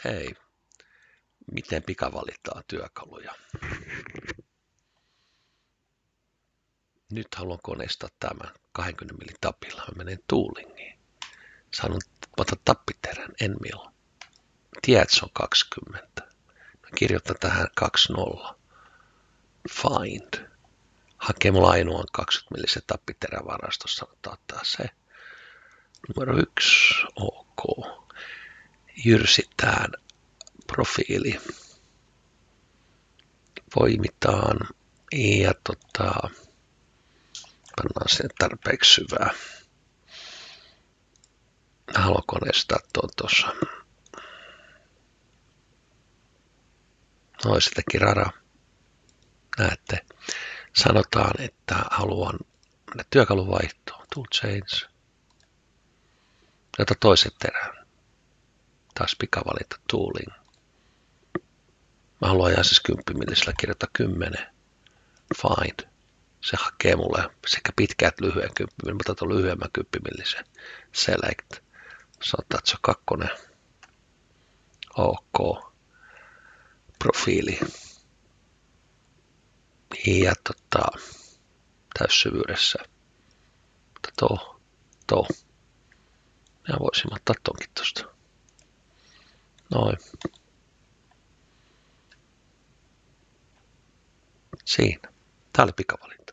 Hei, miten pikavalitaan työkaluja? Nyt haluan koneistaa tämän 20 mm tapilla. Mä menen toolingiin. Sanon, otan tappiterän, en mil. Tiedät, se on 20. Mä kirjoitan tähän 20. Find. Hakee mulla ainoan 20 mm tappiterävarastossa. Sanotaan ottaa se. Numero 1. OK. Jyrsitään profiili. Poimitaan ja pannaan sen tarpeeksi syvää. Haluan koneistaa tuon tuossa. No, se teki rara. Näette. Sanotaan, että haluan työkaluvaihtoon. Tool change. Ota toisen terän. Taas pikavalinta tooling. Mä haluan ajaa siis 10 millisellä kirjoittaa 10. Find. Se hakee mulle sekä pitkää että lyhyen 10 millisen. Mä otan tuon lyhyemmän 10 millisen. Select. Sanotaan, että se on 2. OK. Profiili. Ja täyssyvyydessä. Tuo. Ja voisin ottaa tonkin tosta. Noin. Siinä. Tää oli pikavalinta.